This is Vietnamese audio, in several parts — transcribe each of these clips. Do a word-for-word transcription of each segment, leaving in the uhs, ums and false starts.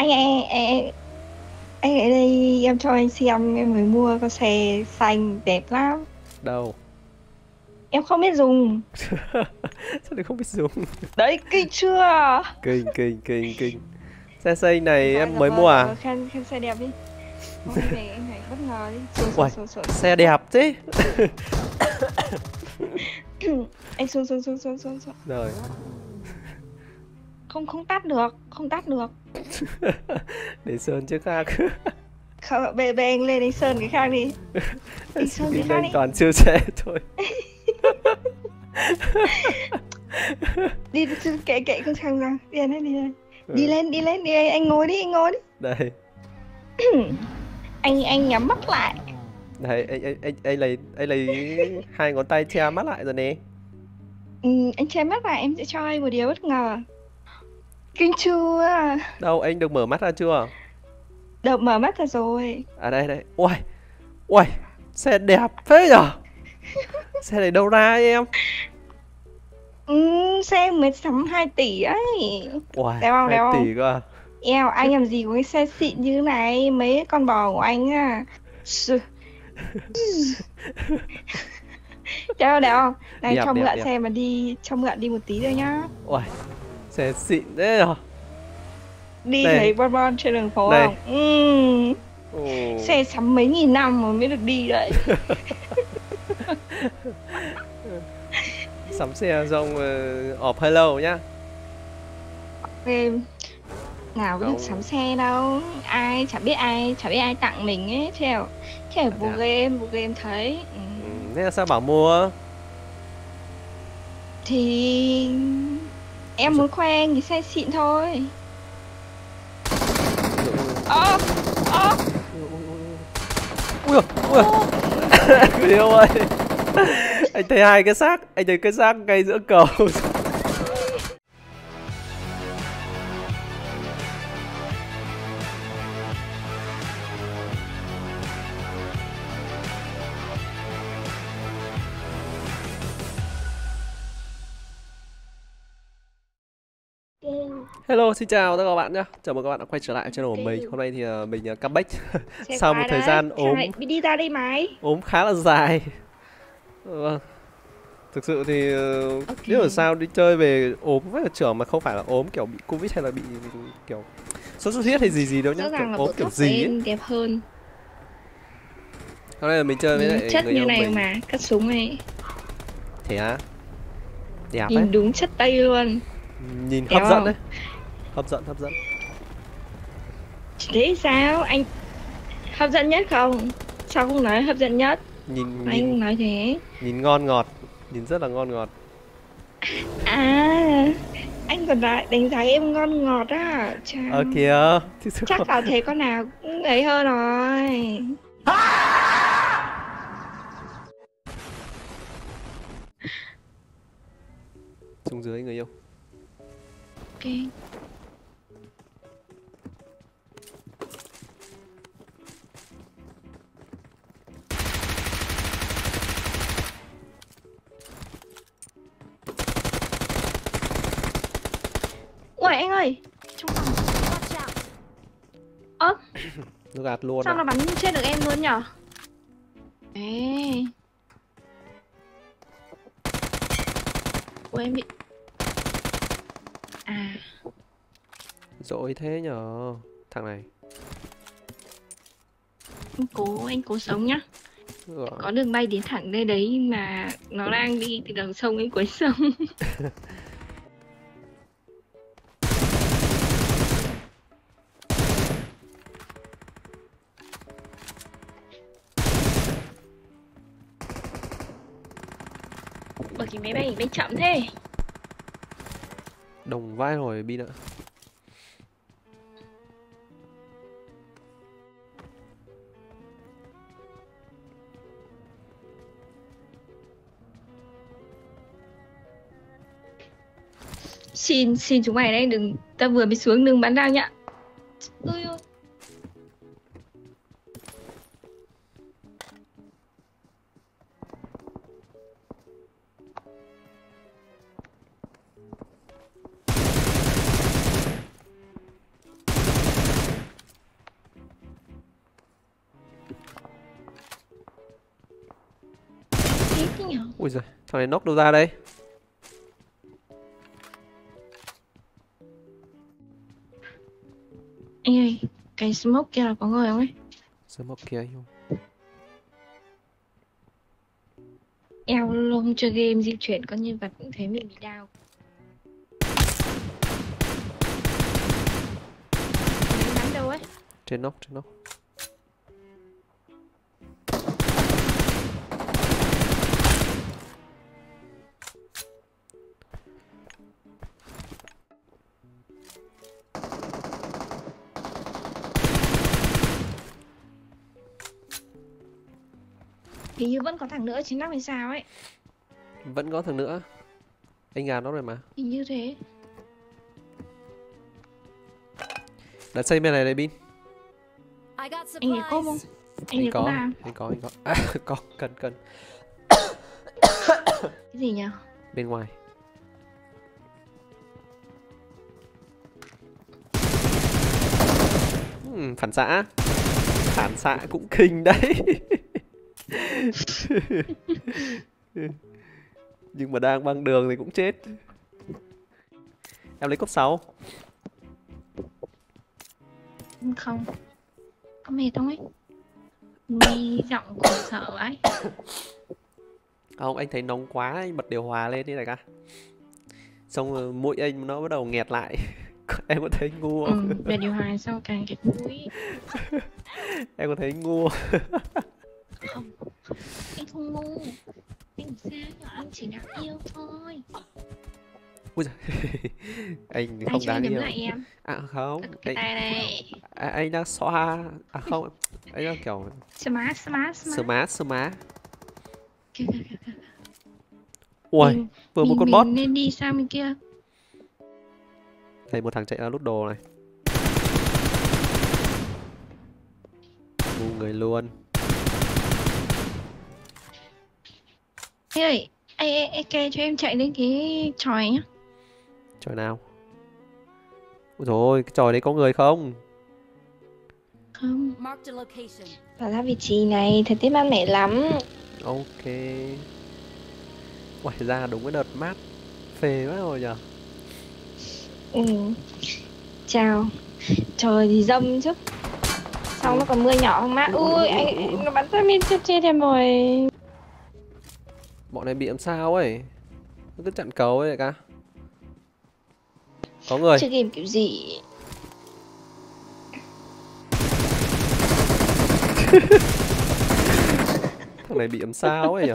anh anh anh anh ở đây em cho anh xem, em mới mua con xe xanh đẹp lắm. Đâu? Em không biết dùng. Sao lại không biết dùng? Đấy, kinh chưa? Kinh kinh kinh kinh. Xe xanh Dạ này vâng, em dạ mới vâng, mua dạ à? vâng, khen khen xe đẹp đi. Không, anh này anh này bất ngờ đi. Xuống xuống Uầy, xuống xuống xe đẹp thế. xuống. Anh xuống xuống xuống xuống xuống xuống. Rồi. Không không tắt được, không tắt được. Để sơn trước khác. Không, bê bê anh lên anh sơn cái khác đi. Anh sơn cái khác Anh đi. toàn siêu xe thôi. Đi kệ kệ con thằng ra. Đi lên đi lên. Ừ. Đi lên đi lên đi, anh ngồi đi, anh ngồi đi. Đây. Anh anh nhắm mắt lại. Đây, anh anh anh anh lấy anh lấy hai ngón tay che mắt lại rồi nè. Ừ, anh che mắt lại em sẽ cho anh một điều bất ngờ. Kinh chưa? Đâu, anh được mở mắt ra chưa? Được mở mắt ra rồi. À đây đây. Uầy. Uầy, xe đẹp thế nhở? Xe này đâu ra ấy, em? Ừ, xe mới sắm hai tỷ ấy. Uầy, Đẹp không, đẹp hai không? tỷ cơ à? Eo, anh làm gì có cái xe xịn như thế này. Mấy con bò của anh à. Đẹp không, đẹp không? Này, Đẹp, cho đẹp, mượn đẹp. xe mà đi, cho mượn đi một tí thôi nhá. Uầy, xe xịn thế nhở? Đi Đây. thấy bon bon trên đường phố Đây. không? Ừ. Ồ. Xe sắm mấy nghìn năm mà mới được đi đấy. Sắm xe xong uh, ọp hello nhá. Em nào có được Không. sắm xe đâu, ai chả biết ai chả biết ai tặng mình ấy, theo theo À, bộ thế à? game bộ game thấy. Ừ. Ừ, thế là sao bảo mua? Thì em muốn khoe anh cái xe xịn thôi. Ơ ơ Ui ôi, ui người yêu ơi. Anh thấy hai cái xác, anh thấy cái xác ngay giữa cầu. Hello, xin chào tất cả các bạn nhé. Chào mừng các bạn đã quay trở lại channel của mình. Hôm nay thì uh, mình uh, comeback sau một thời gian ốm đi ra đây mày. ốm khá là dài. Vâng. Thực sự thì uh, Okay. biết ở sao đi chơi về ốm với là trưởng mà không phải là ốm kiểu bị Covid hay là bị kiểu sốt xuất huyết hay gì gì đâu nhá, kiểu ốm kiểu gì ấy. Đẹp hơn. Hôm nay là mình chơi với lại Chất người như yêu này mình. mà cắt súng này. Thế á? Đẹp Nhìn đấy. đúng chất Tây luôn. Nhìn Đẹp hấp dẫn không? đấy. Hấp dẫn, hấp dẫn. Thế sao? Anh hấp dẫn nhất không? Sao không nói hấp dẫn nhất? Nhìn Anh nhìn nói thế. nhìn ngon ngọt, nhìn rất là ngon ngọt. À, anh còn lại đánh giá em ngon ngọt á. Chào. Ờ kìa. Chắc là thế con nào cũng ấy hơn rồi. Xuống dưới người yêu. Ok. Ui anh ơi, trong phòng. Ơ, Nó gạt luôn sao à? nó bắn chết được em luôn nhở? Ê. Ui em bị. À. Dỗi thế nhở. Thằng này. Anh cố, anh cố sống nhá. Rồi. Có đường bay đến thẳng đây đấy mà nó đang đi từ đầu sông đến cuối sông. Ủa cái máy bay bay chậm thế. Đồng vai rồi Bin ạ. Xin, xin chúng mày đây đừng, ta vừa mới xuống đừng bắn down nhá. Ui ôi. nhỉ? Ui giời, thằng này knock đâu ra đây? Anh ơi, cái smoke kia là có người không ấy? Smoke kia không? Eo lâu không chơi game di chuyển có nhân vật cũng thấy mình bị đau. Đánh bắn đâu ấy? Trên knock, trên knock. Hình như vẫn có thằng nữa chín năm hay sao ấy. Vẫn có thằng nữa. Anh gà nó rồi mà. Hình như thế. Đặt xây bên này này Bin. Anh ấy có không? Anh Anh ấy có có, làm. anh có, anh có. À, có, cần, cần. Cái gì nhỉ? Bên ngoài. Uhm, phản xạ. Phản xạ cũng kinh đấy. Nhưng mà đang băng đường thì cũng chết. Em lấy cốc sáu. Không. Có mệt không ấy? Nghe giọng của sợ ấy. Không, anh thấy nóng quá, anh bật điều hòa lên đi này ca. Xong rồi mũi anh nó bắt đầu nghẹt lại. Em có thấy ngu không? Ừ, về điều hòa sau càng cái mũi. Em có thấy ngu không? Không, anh không ngu. Anh sao nhỏ anh chỉ đáng yêu thôi. Ui giời. Anh Tay không cho đáng anh đấm yêu. lại em. À không, Cái anh, tay này. à, anh đang xoa. À không, anh đang kiểu Smart, smart, smart. smart, smart. Kìa, kìa, kìa, kìa. Ui, Mình- vừa một mình- con mình bot. nên đi sang bên kia. Thấy một thằng chạy ra lút đồ này. Ngu người luôn. Ê ơi, ê, ê, ê, kê cho em chạy lên cái tròi nhá. Trò nào? Ui dồi ôi, cái trò đấy có người không? Không. Marked a location. Vào ra vị trí này, thời tiết mát mẻ lắm. Ok. Uầy, ra đúng cái đợt mát. Phê quá rồi nhờ. Ừ. Chào. Trời thì dâm chứ. Xong nó còn mưa nhỏ không mát. Ui, anh, anh nó bắn ra bên trên trên em rồi. Bọn này bị làm sao ấy? Nó cứ chặn cầu ấy đại ca. Có người. Chơi game kiểu gì? Thằng này bị làm sao ấy nhỉ?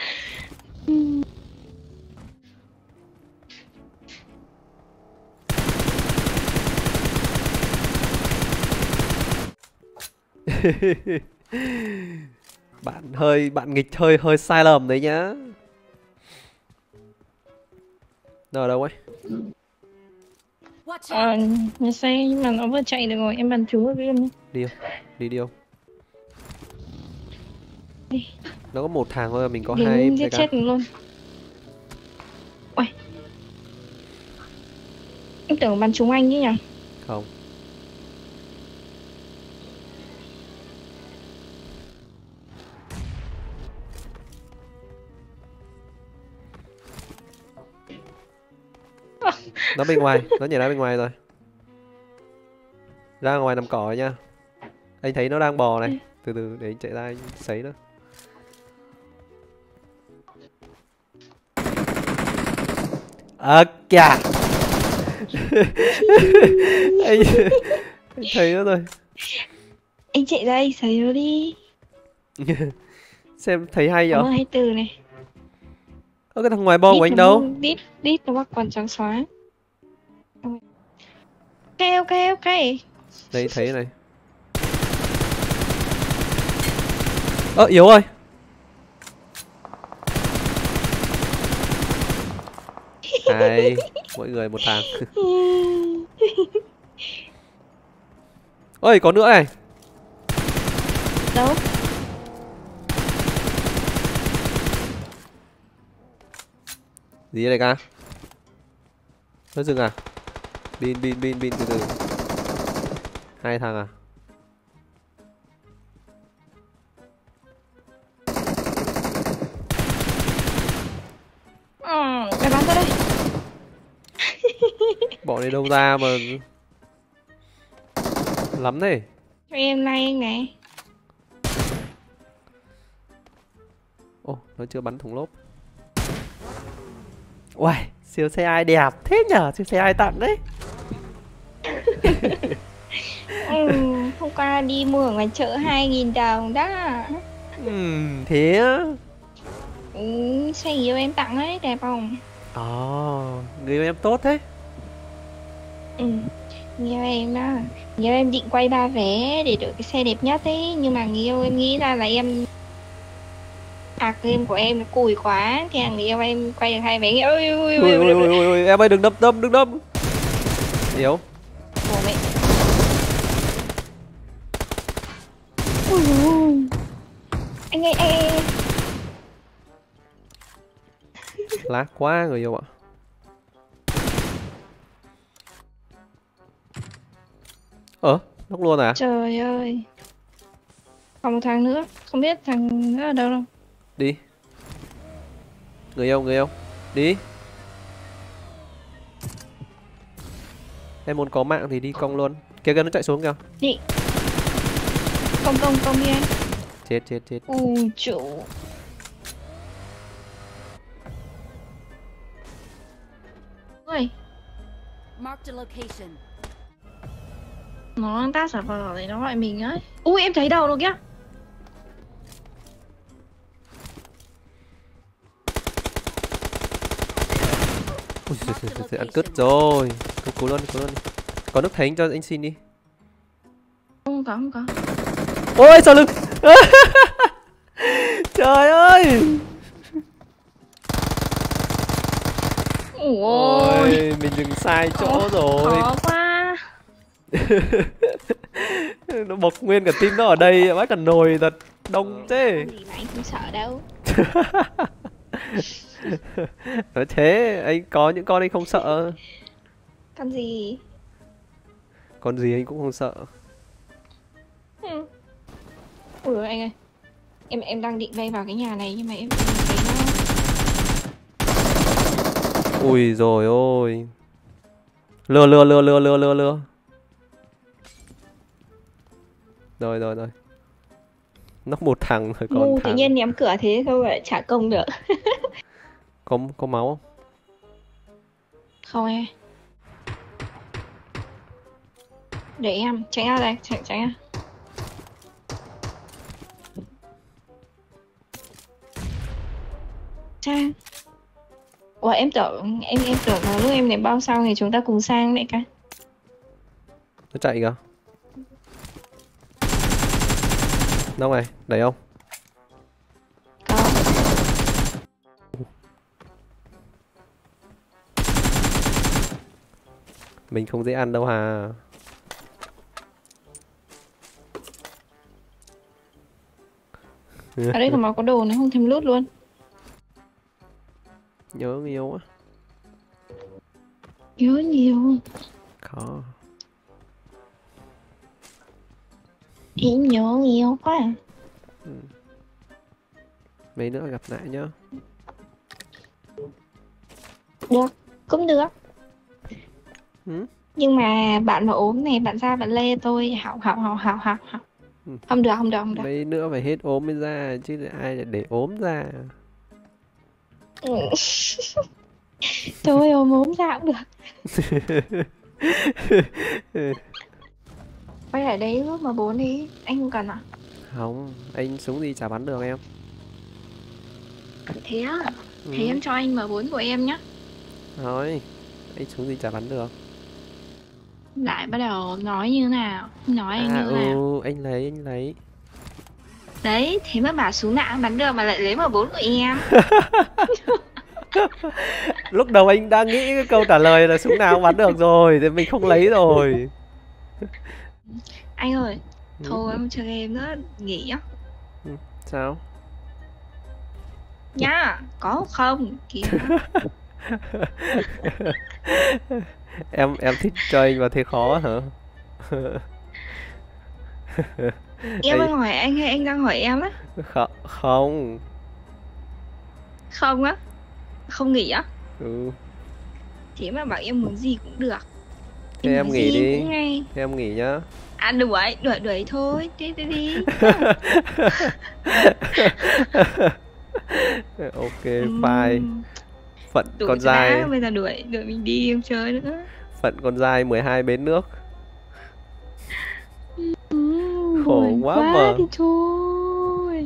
Bạn hơi bạn nghịch hơi hơi sai lầm đấy nhá. Đâu ở đâu ấy? Watch out. Ờ, nhà xe nhưng mà nó vừa chạy được rồi, em bắn trúng ở game nhé. Đi không? Đi đi không? Đi. Nó có một thằng thôi, mình có Đến hai giết đại ca. chết mình luôn. Ui. Em tưởng bắn trúng anh chứ nhỉ? Không. Nó bên ngoài, nó nhảy ra bên ngoài rồi. Ra ngoài nằm cỏ nha. Anh thấy nó đang bò này. Từ từ để anh chạy ra anh sấy nó. À kìa. anh, anh thấy nó rồi. Anh chạy ra anh sấy nó đi. Xem thấy hay Cảm vậy? ơn hai từ này. Ơ cái thằng ngoài bo của anh nó đâu? mang- Đít, đít nó mặc quần trắng xóa. Ok, ok, ok. Đây thấy này. Ơ yếu rồi. Hay, mỗi người một thằng. Ơi có nữa này. Đâu? Gì đây ca? Nó dừng à? Bin bin bin bin từ từ. Hai thằng à? Bọn này đâu ra mà lắm thế. Cho em like anh này. Ồ, nó chưa bắn thủng lốp. Uầy, siêu xe ai đẹp thế nhở, siêu xe ai tặng đấy. Ừ, hôm qua đi mua ở ngoài chợ hai nghìn đồng đó. Ừ, thế á. Ừ, xe yêu em tặng ấy, đẹp không? Ồ, người yêu em tốt thế. Ừ, người yêu em đó. Người yêu em định quay ba vé để được cái xe đẹp nhất ấy. Nhưng mà người yêu em nghĩ ra là em à game của em nó cùi quá. Thì là người yêu em quay được hai vé. Ôi ôi Ui, ôi ui, ôi ui, ui, ui, em ơi đừng đâm đâm, đừng đâm. Yếu. Ủa mẹ. Ui ôi. Anh ơi, anh ơi. Lát quá người yêu ạ. Ờ, nóc luôn à? Trời ơi. Còn một thằng nữa. Không biết thằng nữa ở đâu đâu. Đi. Người yêu, người yêu. Đi. Em muốn có mạng thì đi cong luôn. Kìa kìa nó chạy xuống kìa. Đi. Công công công đi anh. Chết chết chết. Ui chủ. Ôi. Marked a location. Nó đang tác giả vờ thì nó gọi mình ấy. Ui em thấy đầu rồi kìa. Ui giời, giời, giời, giời, ăn cứt rồi. Cứu cứu luôn, cứu luôn. Có nước thánh cho anh xin đi. Không có, không có. Ôi sau lưng. Trời ơi. Ôi, mình dừng sai chỗ rồi. Khó quá. Nó bộc nguyên cả team nó ở đây, bác cần nồi thật đông thế. Gì mà anh không sợ đâu. Nói thế, anh có những con anh không sợ. Con gì? Con gì anh cũng không sợ. Ừ. Ui anh ơi. Em em đang định vây vào cái nhà này nhưng mà em thấy nó. Ui rồi ôi. Lừa lừa lừa lừa lừa lừa lừa. Rồi rồi rồi. Nóc một thằng rồi còn Ngu tự thằng. nhiên ném cửa thế thôi lại trả công được. Có có máu không? Không em. Để em tránh ra đây, tránh tránh ra. Sang. Ủa em tưởng em em tưởng là lúc em ném bao xong thì chúng ta cùng sang đấy cả. Nó chạy kìa. Đâu này, đẩy không? Có. Mình không dễ ăn đâu hà. Ở đây còn mà có đồ nó không thèm lút luôn. Nhớ người yêu á. Nhớ nhiều. Khó. Em nhớ nhiều quá à. Ừ. Mấy nữa gặp lại nhá. Được, cũng được. Ừ? Nhưng mà bạn mà ốm này, bạn ra bạn lê tôi học học học học học học. Ừ. Không được, không được, không được. Mấy nữa phải hết ốm mới ra chứ ai lại để ốm ra. Ừ. Thôi ốm ốm ra cũng được. Quay lại đấy lúc mà bốn đi, anh không cần à? Không, anh súng gì chả bắn được em. Thế á? Ừ. Thế em cho anh M bốn của em nhá. Thôi, anh súng gì chả bắn được. Lại bắt đầu nói như nào? Nói anh À như nào? ừ, anh lấy, anh lấy. Đấy, thế mà bảo súng nào bắn được mà lại lấy M bốn của em. Lúc đầu anh đã nghĩ cái câu trả lời là súng nào cũng bắn được rồi, thì mình không lấy rồi. Anh ơi, Ừ. thôi em chơi game nữa, nghỉ nhá. Ừ. Sao? Nhá, có không? Kìa. em em thích cho anh mà thấy khó hả? Em Ấy, đang hỏi anh hay anh đang hỏi em á? Không, không. Không á? Không nghỉ á? Ừ. Thế mà bảo em muốn gì cũng được. Thế Em em nói nghỉ gì đi. cũng nghe. Thế em nghỉ nhá. À đuổi, đuổi đuổi thôi, đi đi đi. Ok, fine. Ừm, Phận đuổi con cho đã, dai, bây giờ đuổi, đuổi mình đi không chơi nữa. phận con dai mười hai bến nước. Ừm, Khổ buồn quá quá mà. thì thôi.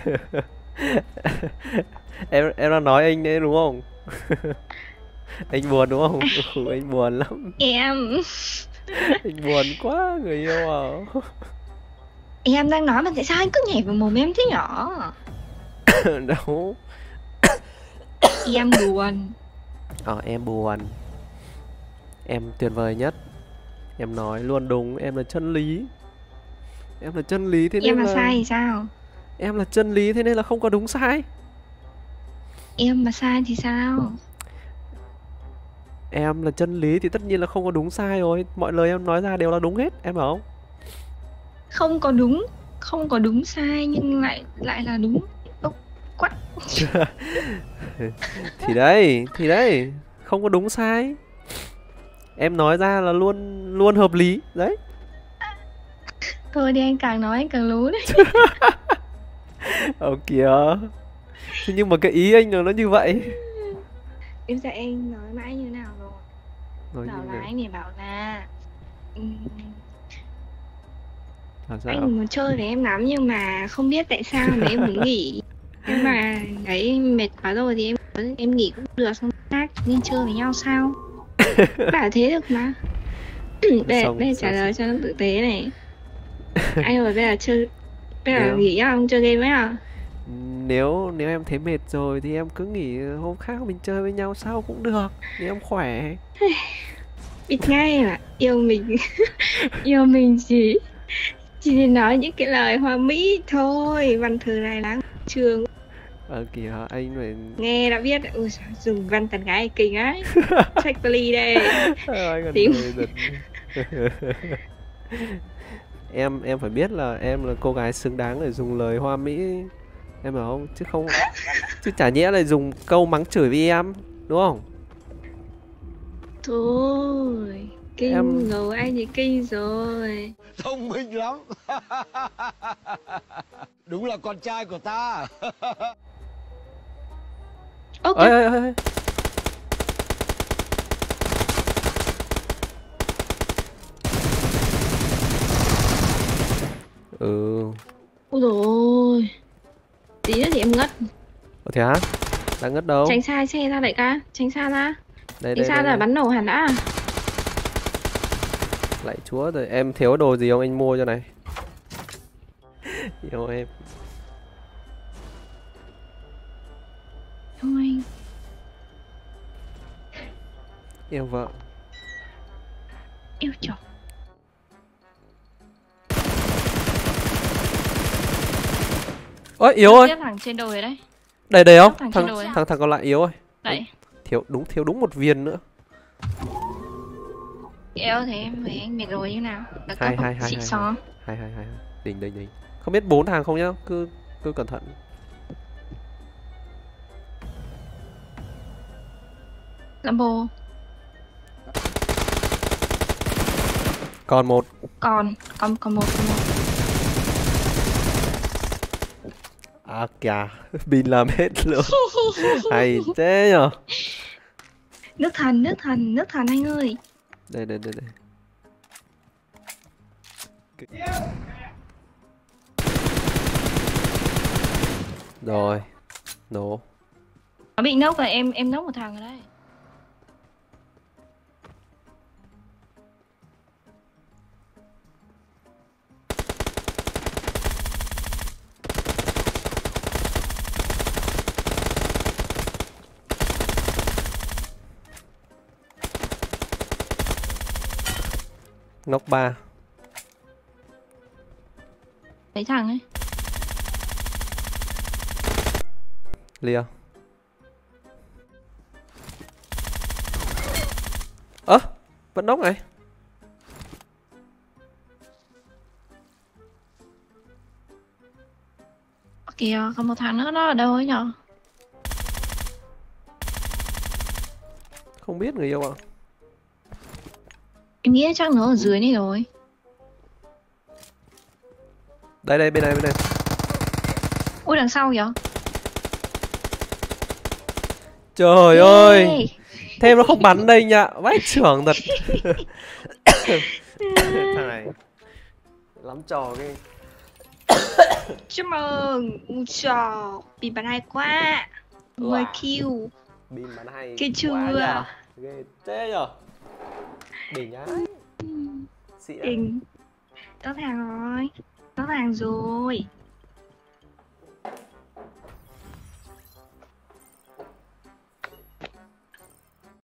Em em đang nói anh đấy đúng không? Anh buồn đúng không? Ừ, anh buồn lắm. Em Anh buồn quá người yêu à. em đang nói mà tại sao anh cứ nhảy vào mồm em thế nhỏ? Đâu. Em buồn. Ờ em buồn. Em tuyệt vời nhất. Em nói luôn đúng, em là chân lý. Em là chân lý thế Em nên là là sai thì sao? em là chân lý thế nên là không có đúng sai. Em mà sai thì sao? Em là chân lý thì tất nhiên là không có đúng sai rồi. Mọi lời em nói ra đều là đúng hết, em hiểu không? Không có đúng, không có đúng sai nhưng lại lại là đúng. Ốc quắt. Thì đấy, thì đấy, không có đúng sai. Em nói ra là luôn luôn hợp lý. Đấy. Thôi đi anh càng nói anh càng lú đấy. Ờ kìa. Thế nhưng mà cái ý anh là nó như vậy. Em dạy anh nói mãi như nào rồi? Nói Bảo như là này. anh này bảo là ừm, Là sao? anh muốn chơi với em lắm nhưng mà không biết tại sao mà em muốn nghỉ. Nhưng mà đấy mệt quá rồi thì em em nghỉ cũng được, xong khác nên chơi với nhau sao? Bảo thế được mà. Đây, Xong, đây trả xong, lời cho nó tử tế này. Anh ơi bây giờ chơi, bây giờ nếu nghỉ nhá, không chơi game với à? nếu nếu em thấy mệt rồi thì em cứ nghỉ, hôm khác mình chơi với nhau sau cũng được. Nếu em khỏe. Biết ngay mà yêu mình yêu mình chỉ chỉ nói những cái lời hoa mỹ thôi, văn từ này láng trường Ờ kìa, anh phải nghe đã biết. Ui giời, dùng văn tán gái kinh ấy. Check ly đây. anh còn Tím. hơi giật. em em phải biết là em là cô gái xứng đáng để dùng lời hoa mỹ, em hiểu không? Chứ không, chứ chả nhẽ lại dùng câu mắng chửi với em, đúng không? Thôi kinh Em rồi, anh thì kinh rồi. Thông minh lắm. Đúng là con trai của ta. Ok. ơi ơi ơi. Ừ. Ôi dồi ôi, tí nữa thì em ngất. Ủa thế hả? Đang ngất đâu? Tránh xa xe ra đại ca, tránh xa ra. Đây Tránh đây xa đây, ra đây. bắn nổ hẳn đã. Lạy chúa rồi, em thiếu đồ gì không anh mua cho này. Yêu em. Thôi Yêu vợ. yêu chồng. Ôi yếu ơi. Tiếp thẳng trên đồi đấy. Đây đây không? Thằng Thằng trên đồi á. thằng thằng còn lại yếu ơi. Đấy. Thiếu đúng thiếu đúng một viên nữa. Yêu thế em với anh mệt rồi như nào? Đã Hai cấp hai một hai xịn hai. xò. Hai hai hai. Đỉnh đỉnh đỉnh. Không biết bốn thằng không nhá, cứ cứ cẩn thận. Lambo. Còn một. Còn, còn, còn một, còn một. À kìa, pin làm hết luôn. Hay thế nhở. Nước thần, nước thần, nước thần anh ơi. Đây đây đây đây. Rồi. Nổ. Nó bị nốc rồi, em em nốc một thằng rồi đấy. Nóc ba. Mấy thằng ấy. Lia. Ơ, à, vẫn nóc này. Kìa, còn một thằng nữa nó ở đâu ấy nhở? Không biết người yêu ạ. Em nghĩ chắc nó ở dưới này rồi. Đây đây, bên này bên này. Ui đằng sau kìa. Trời Ê. ơi, thêm nó không bắn đây nhá, vãi trưởng thật. Thằng này lắm trò ghê. Chúc mừng. Ui trời, bị bắn hay quá. mười Wow. kill. Bim bắn hay Cái quá chưa. nhờ. Ghê thế nhờ. Đỉnh nhá. Xịn á. Đỉnh. Rõ ràng rồi. Rõ ràng rồi.